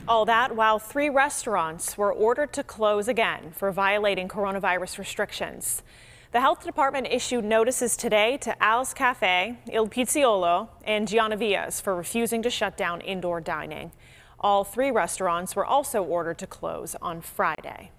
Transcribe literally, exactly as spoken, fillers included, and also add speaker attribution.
Speaker 1: All that while three restaurants were ordered to close again for violating coronavirus restrictions. The health department issued notices today to Al's Cafe, Il Pizziolo, and Giannavia's for refusing to shut down indoor dining. All three restaurants were also ordered to close on Friday.